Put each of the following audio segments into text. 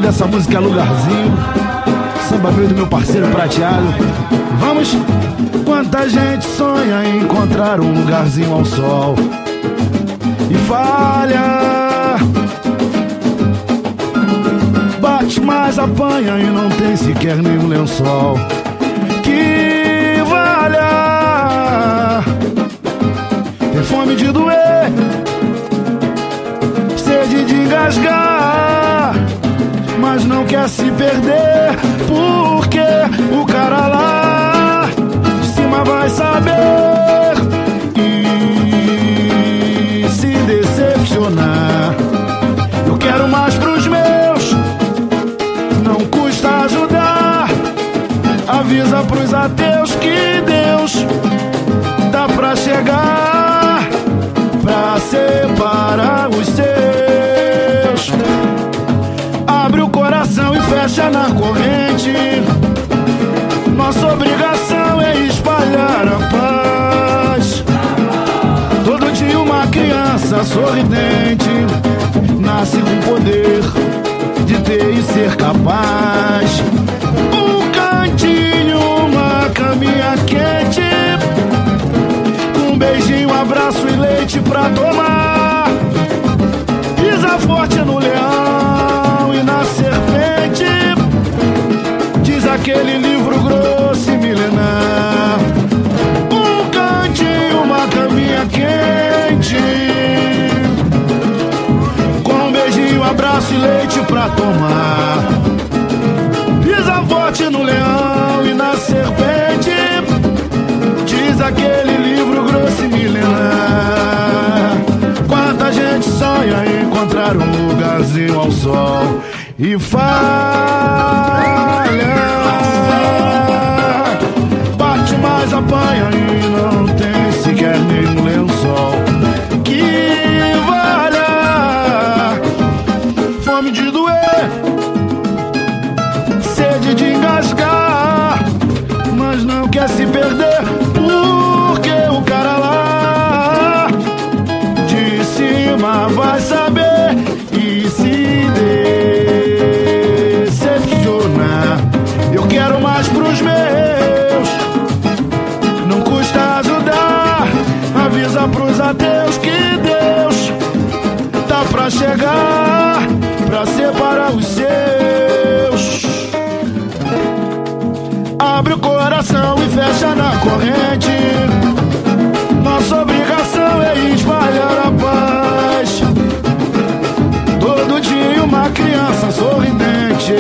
dessa música é Lugarzinho, samba meio do meu parceiro Prateado. Vamos! Quanta gente sonha em encontrar um lugarzinho ao sol e falha, bate, mas apanha e não tem sequer nenhum lençol que valha. Tem fome de doer, sede de engasgar, mas não quer se perder, porque o cara lá de cima vai saber e se decepcionar. Eu quero mais pros meus, não custa ajudar. Avisa pros ateus que Deus dá pra chegar, pra separar os seus. Abre o coração e fecha na corrente. Nossa obrigação é espalhar a paz. Todo dia uma criança sorridente nasce com o poder de ter e ser capaz. Um cantinho, uma caminha quente, um beijinho, um abraço e leite pra tomar. Pisa forte no leão e na serpente, diz aquele livro grosso e milenar. Um cantinho, uma caminha quente, com um beijinho, um abraço e leite pra tomar. Pisa forte no leão e na serpente, diz aquele livro grosso e milenar. Quanta gente sonha em encontrar um lugarzinho ao sol e falha, bate, mas apanha e não tem sequer nenhum lençol que valha. Fome de doer, sede de engasgar, mas não quer se perder, porque o cara lá de cima vai saber e se decepcionar. Eu quero mais pros meus, não custa ajudar. Avisa pros ateus que Deus tá pra chegar, pra separar os seus. Abre o coração e fecha na corrente. Nossa obrigação é espalhar a paz. Todo dia uma criança sorridente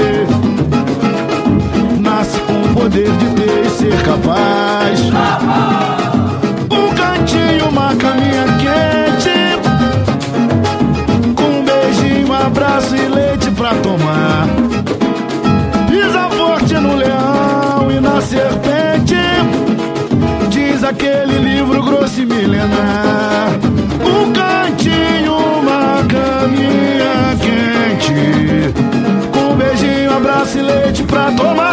nasce com o poder de ter e ser capaz. Um cantinho, uma caminha quente, com um beijinho, um abraço e leite pra tomar. Pisa forte no leão e na serpente, diz aquele livro grosso e milenar. Um cantinho, uma caminha quente, com um beijinho, um abraço e leite pra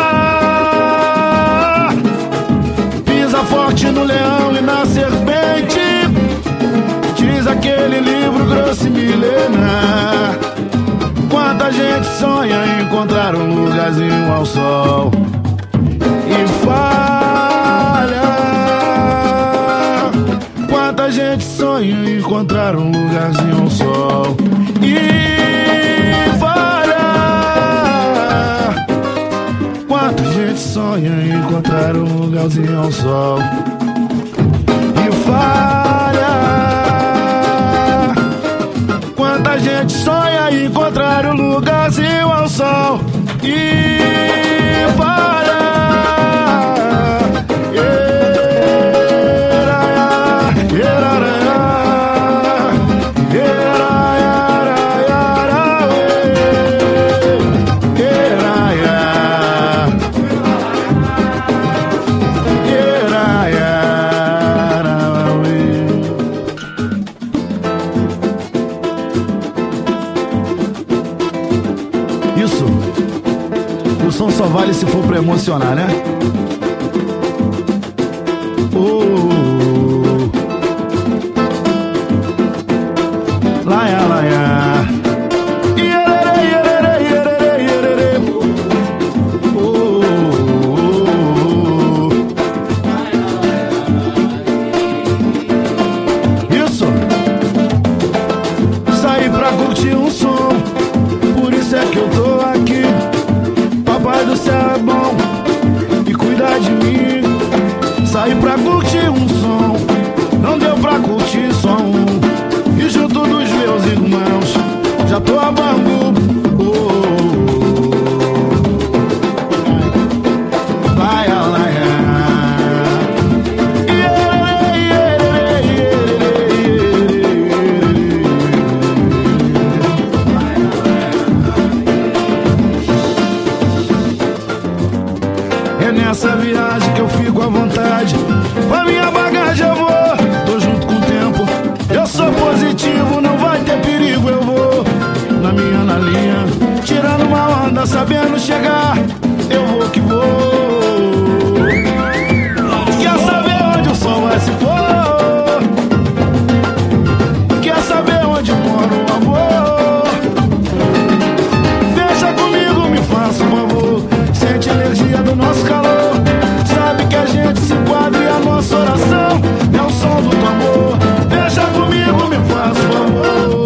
tomar. Pisa forte no leão e na serpente, diz aquele livro grosso e milenar. Quanta gente sonha em encontrar um lugarzinho ao sol e falha. Quanta gente sonha em encontrar um lugarzinho ao sol e falha. Quanta gente sonha em encontrar um lugarzinho ao sol e falha. Quanta gente sonha em encontrar um lugarzinho ao sol e falha. Isso, o som só vale se for pra emocionar, né? Laia, laia. viagem que eu fico à vontade. Com a minha bagagem eu vou, tô junto com o tempo. Eu sou positivo, não vai ter perigo, eu vou na minha, na linha, tirando uma onda, sabendo chegar. Eu vou que vou. Quer saber onde o sol vai se pôr? Quer saber onde mora o amor? Fecha comigo, me faça um favor. Sente a energia do nosso calor. Sabe que a gente se enquadra e a nossa oração é o som do tambor. Fecha comigo, me faça um favor.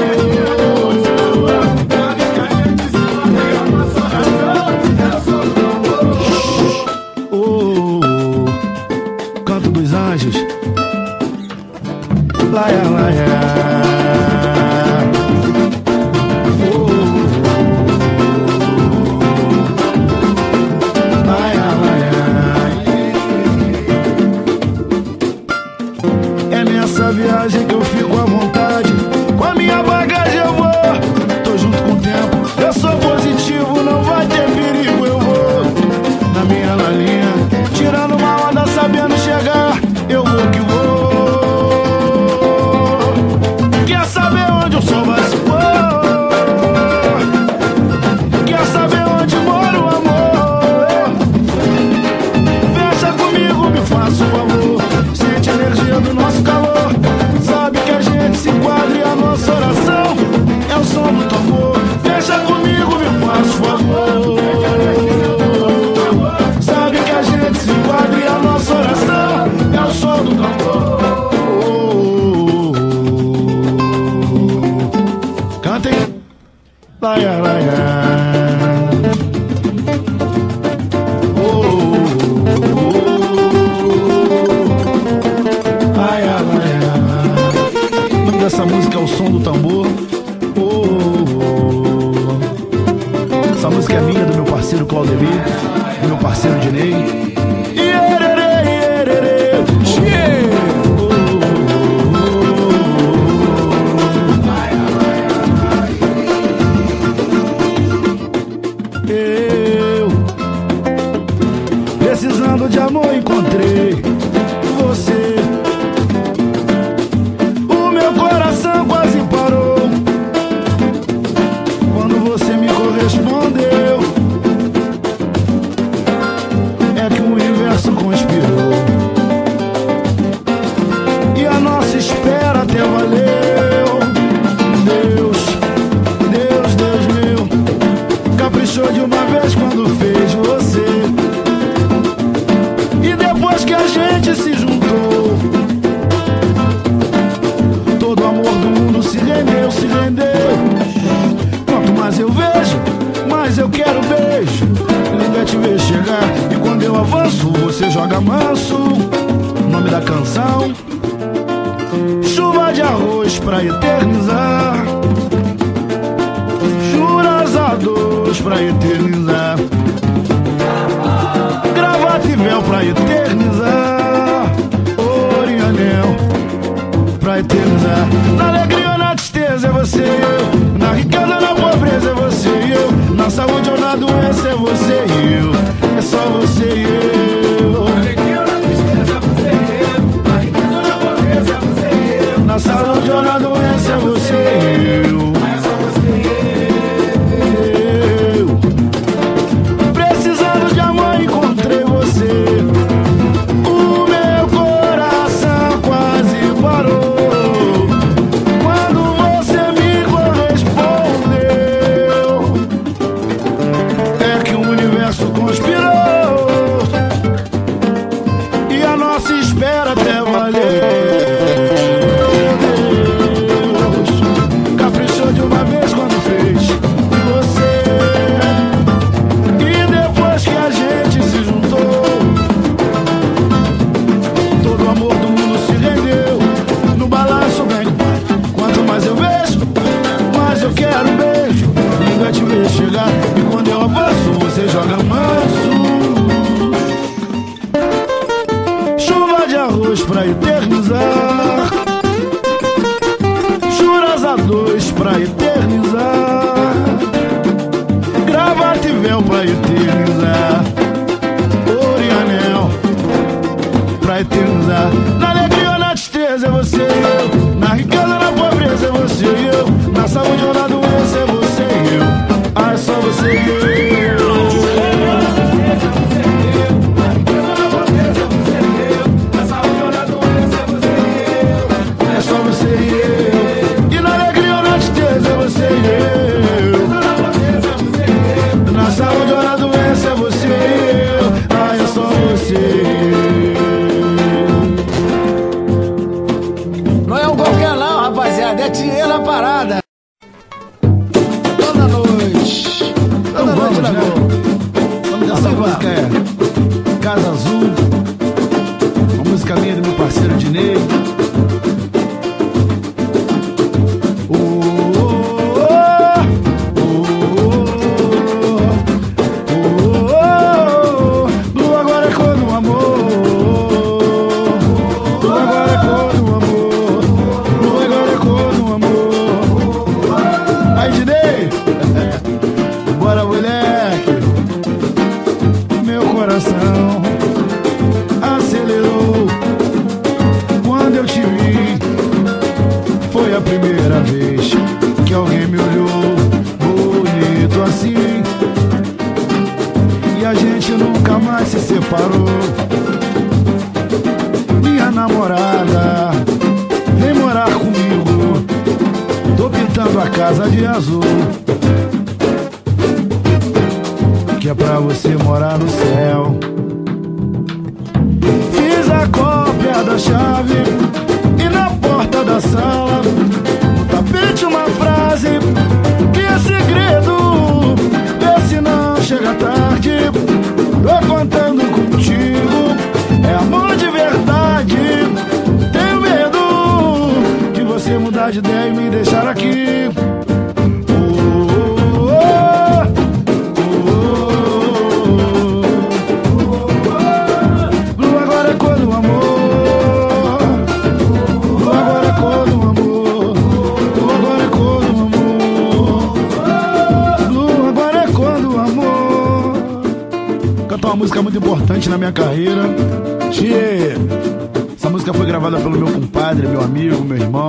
Canto dos anjos. Laia, laia. Essa viagem que eu fico à vontade. Com a minha bagagem eu vou, tô junto com o tempo. Eu sou positivo, não vai ter perigo, eu vou na minha, na linha, tirando uma onda, sabendo chegar. Eu vou que vou. Quer saber onde o sol vai se pôr? Quer saber onde mora o amor? Fecha comigo, me faça um favor. Sente a energia do nosso calor. Sabe que a gente se enquadra e a nossa oração é o som do tambor. Fecha comigo, me faz favor. Sabe que a gente se enquadra e a nossa oração é o som do tambor. Cantem. Laia, laia. Essa música é o som do tambor. Essa música é minha, do meu parceiro Claudemir, do meu parceiro Dinei. Eu, precisando de amor, encontrei você. Quase parou quando você me correspondeu. É que o universo conspirou e a nossa espera até valeu. Deus, Deus, Deus meu, caprichou de uma vez quando fez você. E depois que a gente se juntou, todo o amor do mundo se rendeu, se rendeu. Quanto mais eu vejo, mais eu quero beijo. Lindo é te ver chegar e quando eu avanço, você joga manso. Nome da canção: chuva de arroz pra eternizar. Juras a dois pra eternizar. Gravata e véu pra eternizar. Ouro e anel pra eternizar. Na alegria ou na tristeza é você e eu. Na riqueza ou na pobreza é você e eu. Na saúde ou na doença é você e eu. É só você e eu. Na alegria ou na tristeza é você e eu. Na riqueza ou na pobreza é você e eu. Na saúde ou na doença é você e eu. É só você e eu. Precisando de amor encontrei você. O meu coração quase parou conspirou e a nossa espera até valeu. Deus caprichou de uma vez quando fez você. E depois que a gente se juntou, todo o amor do mundo se rendeu. No balanço vem, quanto mais eu vejo, mais eu quero beijo. Lindo é te ver chegar e quando eu avanço, você joga manso. Chuva de arroz pra eternizar. Juras a dois pra eternizar. Gravata e véu pra eternizar. Ouro e anel parou. Minha namorada, vem morar comigo. Tô pintando a casa de azul, que é pra você morar no céu. Fiz a cópia da chave e na porta da sala, no tapete uma frase que é segredo. Vê se não chega tarde, tô contando contigo. É amor de verdade. Tenho medo de você mudar de ideia e me deixar aqui. Blue agora é cor do amor. Blue agora é cor do amor. Blue agora é cor do amor. Blue agora é cor do amor. Cantar uma música muito importante na minha carreira. Tchê. Essa música foi gravada pelo meu compadre, meu amigo, meu irmão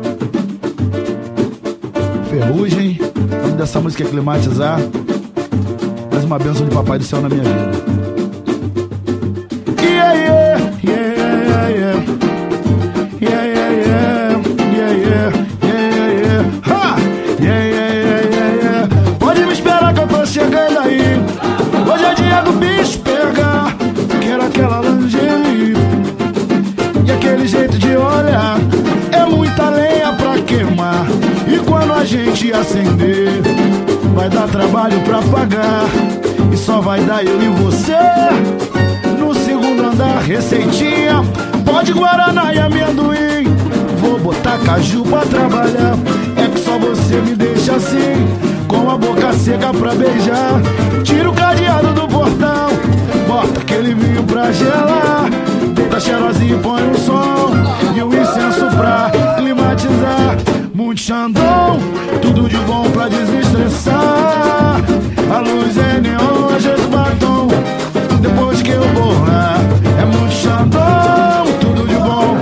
Ferrugem. O nome dessa música é Climatizar. Mais uma bênção de Papai do Céu na minha vida. Yeah, yeah, yeah, yeah. Yeah, yeah, yeah. Yeah, yeah, yeah, yeah. Ha! Yeah, yeah, yeah, yeah, yeah. Pode me esperar que eu tô chegando aí. Hoje é dia do bicho pegar. Quero aquela lingerie e aquele jeito de olhar. É muita lenha pra queimar, e quando a gente acender vai dar trabalho pra pagar. E só vai dar eu e você. No segundo andar, receitinha, pó de guaraná e amendoim. Vou botar caju pra trabalhar. É que só você me deixa assim, com a boca seca pra beijar. Tira o cadeado do portão, bota aquele vinho pra gelar. Deita cheirosinho e põe um som e um incenso pra climatizar. Muito Xandão, tudo de bom pra desestressar. A luz é neon, ajeita o batom depois que eu borrar. É muito Xandão, tudo de bom.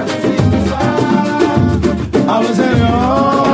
A luz é neon,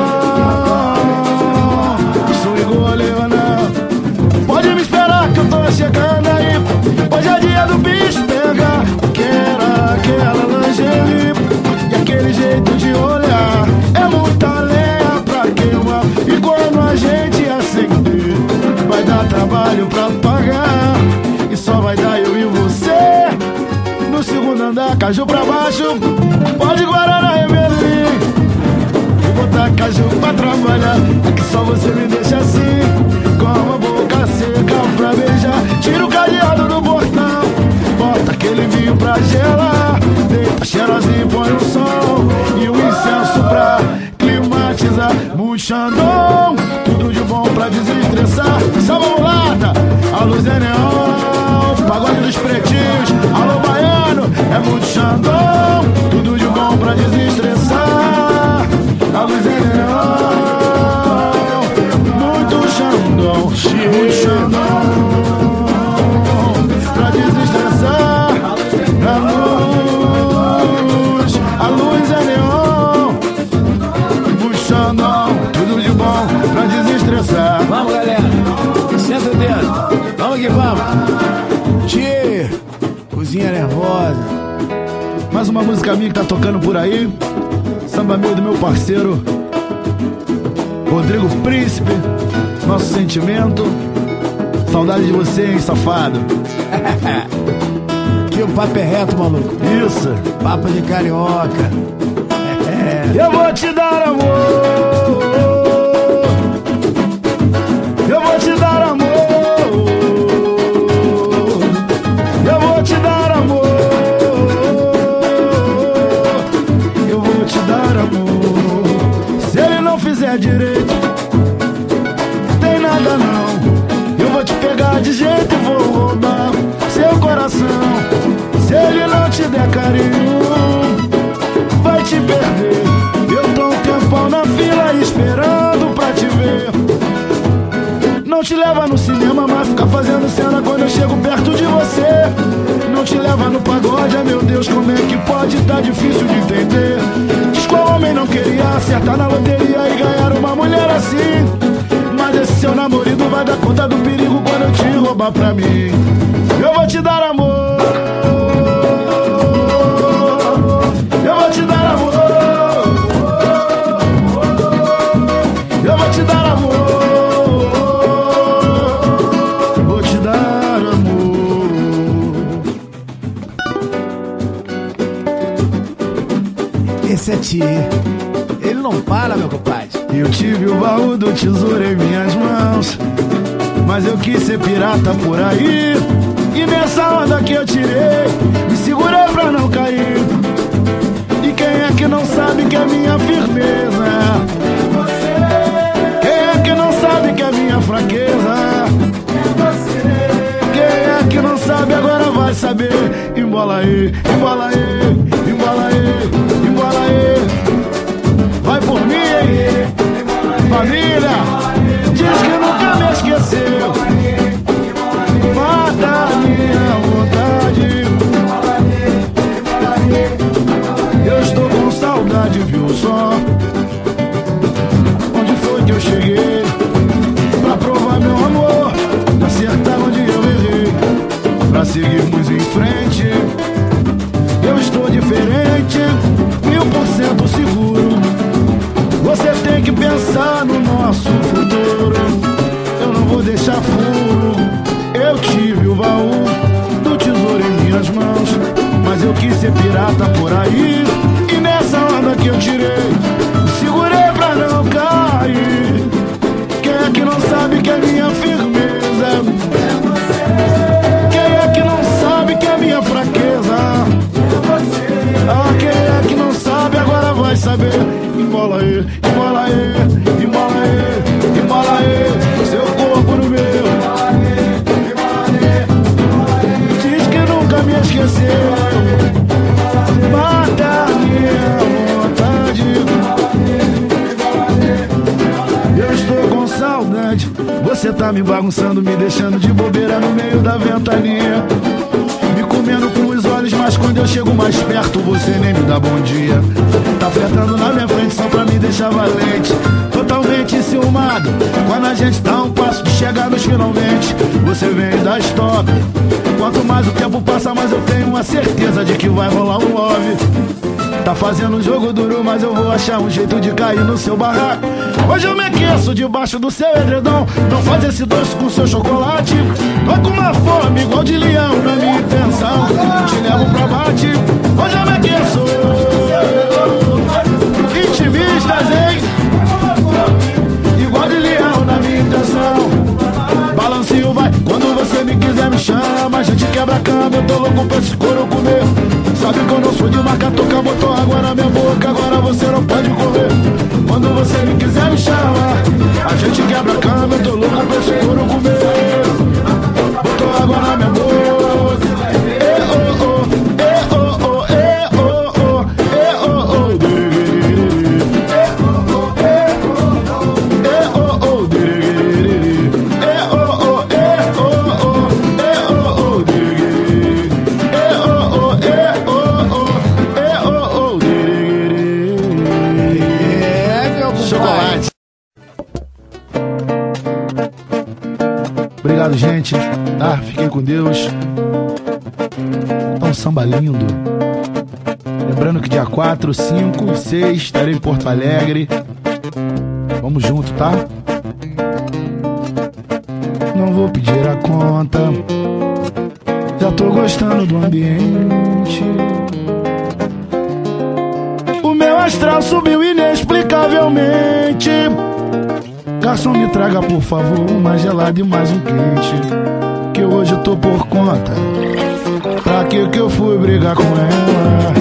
sou Leona. Pode me esperar que eu tô chegando aí. Hoje é dia do bicho pegar. Quero aquela lingerie e aquele jeito de olhar. É muita lenha pra queimar, e quando a gente acender vai dar trabalho pra pagar. E só vai dar eu e você. No segundo andar, caju pra baixo, pode guaraná e amendoim. Vou botar caju pra trabalhar. É que só você me deixa assim, com a boca seca pra beijar. Tira o cadeado do portão, bota aquele vinho pra gelar. Deita cheirosinho, põe um som e um incenso pra climatizar. Muito Xandão, tudo de bom pra desestressar. Salva mulata, a luz é neon, pagode dos pretinhos, alô baiano. É muito Xandão, tudo de bom pra desestressar. A luz é neon, muito Xandão, muito Xandão pra desestressar. A luz é neon, muito Xandão, tudo de bom pra desestressar. Vamos, galera, senta o dedo, vamos que vamos. Tchê, cozinha nervosa. Mais uma música minha que tá tocando por aí. Samba meu do meu parceiro Rodrigo Príncipe. Nosso sentimento. Saudade de você, hein, safado. Que o papo é reto, maluco. Isso. Papo de carioca. Eu vou te dar amor. Eu vou te dar amor. Eu vou te dar amor. Eu vou te dar amor. Se ele não fizer direito, tem nada não. Eu vou te pegar de jeito e vou roubar seu coração. Se ele não te der carinho, vai te perder. Eu tô um tempão na fila esperando pra te ver. Não te leva no cinema, mas fica fazendo cena quando eu chego perto de você. Não te leva no pagode, ai meu Deus, como é que pode? Tá difícil de entender. Diz qual homem não queria acertar na loteria e ganhar uma mulher assim. Mas esse seu namorado vai dar conta do perigo quando eu te roubar pra mim. Eu vou te dar amor. essa tia. Ele não para, meu compadre. Eu tive o baú do tesouro em minhas mãos, mas eu quis ser pirata por aí. E nessa onda que eu tirei, me segurei pra não cair. E quem é que não sabe que é minha firmeza? Quem é que não sabe que é minha fraqueza? Quem é que não sabe agora vai saber. Embola aí, embola aí, embola aí, embola aí. Vai por mim, hein? Família, diz que nunca me esqueceu. Mata a minha vontade. Eu estou com saudade, viu só? Onde foi que eu cheguei? Pra provar meu amor, pra acertar onde eu errei, pra seguirmos em frente. Eu estou diferente, 1000% seguro. Você tem que pensar no nosso futuro. Eu não vou deixar furo. Eu tive o baú do tesouro em minhas mãos, mas eu quis ser pirata por aí. E nessa onda que eu tirei, me segurei pra não cair. Quem é que não sabe que é minha firmeza? Quem é que não sabe que é minha fraqueza? Ah, quem é que não sabe agora vai saber. Embola aí, embola aí, embola aí, embola aí. Seu corpo no meu. Diz que nunca me esqueceu. Mata a minha vontade. Eu estou com saudade. Você tá me bagunçando, me deixando de bobeira no meio da ventania, me comendo com os olhos, mas quando eu chego mais perto você nem me dá bom dia. Tá flertando na minha frente só pra me deixar valente, totalmente ciumado. Quando a gente tá um passo de chegar nos finalmente, você vem e dá stop. Quanto mais o tempo passa, mais eu tenho uma certeza de que vai rolar um love. Tá fazendo um jogo duro, mas eu vou achar um jeito de cair no seu barraco. Hoje eu me aqueço debaixo do seu edredom. Não faz esse doce com seu chocolate. Tô com uma fome igual de leão na minha intenção, te levo pra bate. Hoje eu me aqueço. Intimistas, hein? Igual de leão na minha intenção. Balancinho vai, quando você me quiser me chama. A gente quebra a cama, eu tô louco pra esse couro comer. Sabe que eu não sou de marca, toca, botou água na minha boca. Agora você não pode correr. Quando você me quiser me chama. A gente quebra a cama, eu tô louco pra esse couro comer. Botou água na minha boca. Obrigado, gente, tá? Fiquem com Deus. Tá um samba lindo. Lembrando que dia 4, 5 e 6 estarei em Porto Alegre. Vamos junto, tá? Não vou pedir a conta, já tô gostando do ambiente. O meu astral subiu inexplicavelmente. Garçom, me traga por favor uma gelada e mais um quente, que hoje eu tô por conta. Pra que eu fui brigar com ela?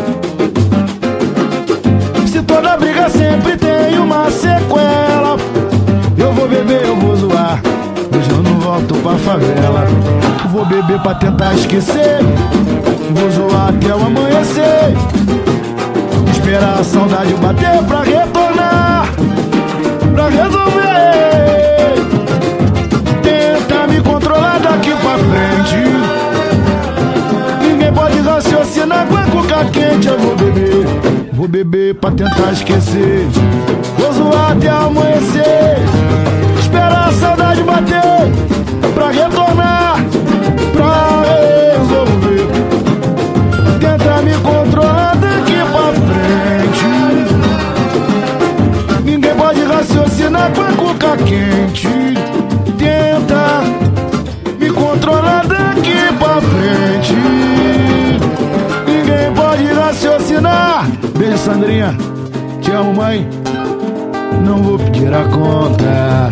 Se toda briga sempre tem uma sequela. Eu vou beber, eu vou zoar, hoje eu não volto pra favela. Vou beber pra tentar esquecer, vou zoar até o amanhecer. Esperar a saudade bater pra retornar, pra resolver. Tenta me controlar daqui pra frente. Ninguém pode raciocinar com a coca quente. Eu vou beber pra tentar esquecer. Vou zoar até amanhecer. Esperar a saudade bater pra retornar, pra resolver. Tenta me controlar daqui pra frente. Ninguém pode raciocinar com a coca quente. Tenta me controlar daqui pra frente. Ninguém pode raciocinar. Beijo, Sandrinha, te amo, mãe. Não vou pedir a conta.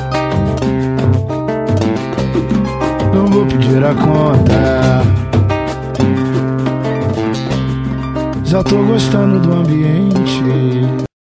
Não vou pedir a conta. Já tô gostando do ambiente.